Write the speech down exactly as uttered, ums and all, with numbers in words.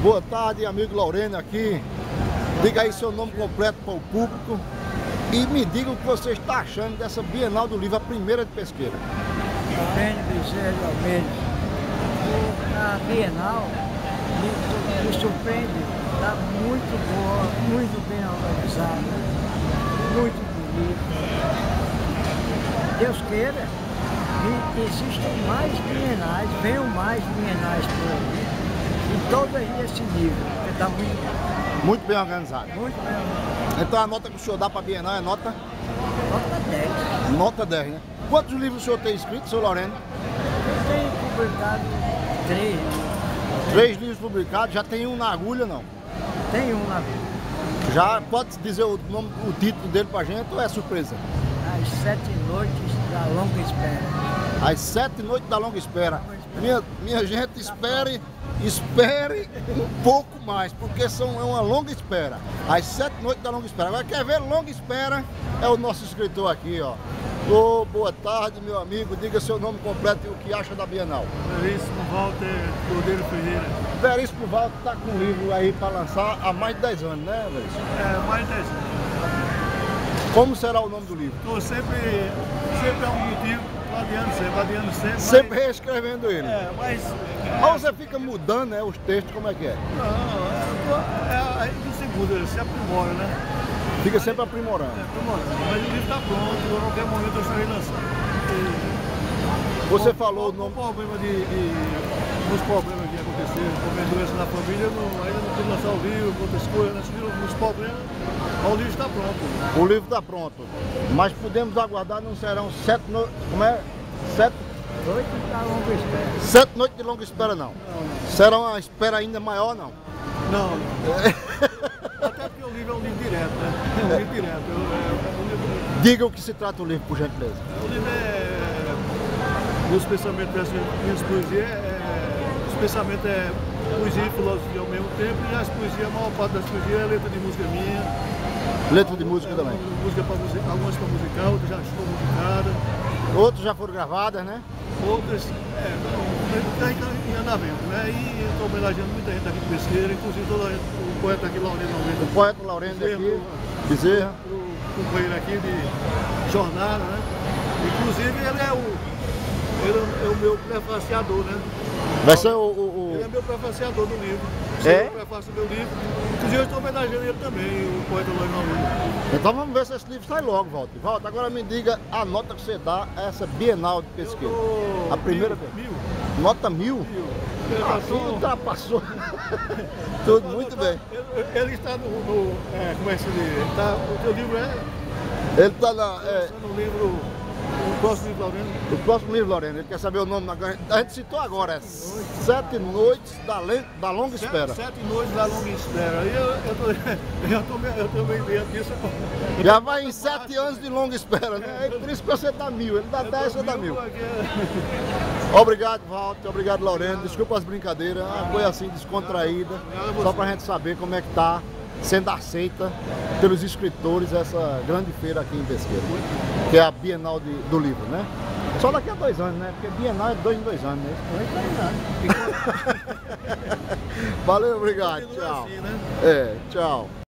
Boa tarde, amigo Laurênio aqui. Diga aí seu nome completo para o público e me diga o que você está achando dessa Bienal do Livro, a primeira de Pesqueira. Laurênio Bezerra de Almeida. A Bienal me, me surpreende, está muito boa, muito bem organizada, muito bonita. Deus queira que existam mais bienais, venham mais bienais por aí, em todo esse nível, que está muito bom. Muito bem organizado. Muito bem organizado. Então a nota que o senhor dá para a Bienal é nota? Nota dez. Nota dez, né? Quantos livros o senhor tem escrito, seu Laurênio? Eu tenho publicado três. Três livros publicados, já tem um na agulha, não? Tem um na vida. Já pode dizer o, nome, o título dele pra gente ou é surpresa? As Sete Noites da Longa Espera. As Sete Noites da Longa Espera. Minha, minha gente, espere, espere um pouco mais, porque são, é uma longa espera. As Sete Noites da Longa Espera. Agora, quer ver longa espera? É o nosso escritor aqui, ó. Ô, boa tarde, meu amigo. Diga seu nome completo e o que acha da Bienal. Veríssimo Walter Cordeiro Ferreira. Veríssimo Walter está com um livro aí para lançar há mais de dez anos, né, Veríssimo? É, mais de dez anos. Como será o nome do livro? Estou sempre, sempre é um motivo, adiando sempre, adiando sempre. Sempre mas, reescrevendo ele. É, mas... Mas você fica mudando, né, os textos, como é que é? Não, é, é, a gente não se muda, se aprimora, né? Fica sempre aprimorando. É, aprimorando. Mas o livro está pronto, a qualquer momento eu estarei lançando. E, Você bom, falou o bom, nome... problema de, de, dos problemas que aconteceram, problemas de doença na família, eu não, ainda não pude lançar o livro, outras coisas, né? Nos problemas, mas o livro está pronto. O livro está pronto. Mas podemos aguardar, não serão sete noites... Como é? Sete... Noites da Longa Espera. Sete noites de longa espera, não. Não, não. Será uma espera ainda maior, não? Não, não. Até porque o livro é um livro direto, né? É um livro direto. É, é um livro... Diga o que se trata o livro, por gentileza. O livro é... Meus pensamentos dessas minhas poesias, é... os pensamentos é poesia e filosofia ao mesmo tempo, e as poesias, a maior parte das poesias é letra de música minha. Letra de música é, também. Música pra music... Algumas para musical, outras já estão musicadas. Outras já foram gravadas, né? Outras, é, está em andamento, né? E eu estou homenageando muita gente aqui de Pesqueira, inclusive todo o poeta aqui, Laurênio Almeida. O poeta Laurênio aqui, Bezerra. O companheiro aqui de jornada, né? Inclusive ele é o, ele é o meu prefaciador, né? Vai ser o... o, o... Ele é meu prefaciador do livro. É? Eu prefacio meu livro. Inclusive eu estou homenageando ele também, o poeta Laurênio Almeida. Então vamos ver se esse livro sai logo, Walter. Walter, agora me diga a nota que você dá a essa Bienal de Pesqueira. Dou A primeira mil, vez. mil. Nota mil? Mil. Ah, tudo ultrapassou. Tudo muito bem. Ele, ele está no, no é, como é que se diz? Ele tá, o teu livro é... Ele está na... É, lançando um livro, o próximo livro, Laurênio. o próximo livro, Laurênio, ele quer saber o nome. Agora. A gente citou agora, é Sete Noites da, Le... da Longa Espera. Sete, sete noites da longa espera. E eu, eu, tô, eu, tô, eu tô meio dentro disso. Já vai em sete anos de longa espera, né? É por isso que você dá mil, ele dá dez, você dá mil. Obrigado, Walter, obrigado, Laurênio. Desculpa as brincadeiras, uma coisa assim descontraída, só pra gente saber como é que tá sendo aceita pelos escritores essa grande feira aqui em Pesqueira, que é a Bienal de, do Livro, né? Só daqui a dois anos, né? Porque Bienal é dois em dois anos, né? Dois anos. Valeu, obrigado, tchau. Assim, né? É, tchau.